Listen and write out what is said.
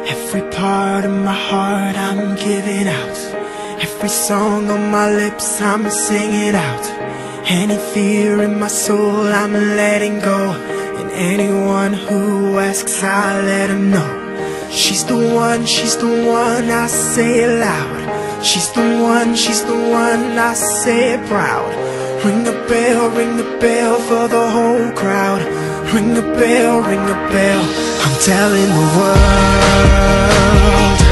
Every part of my heart I'm giving out. Every song on my lips I'm singing out. Any fear in my soul I'm letting go. And anyone who asks I let them know. She's the one, I say it loud. She's the one, I say it proud. Ring the bell for the whole crowd. Ring the bell, I'm telling the world.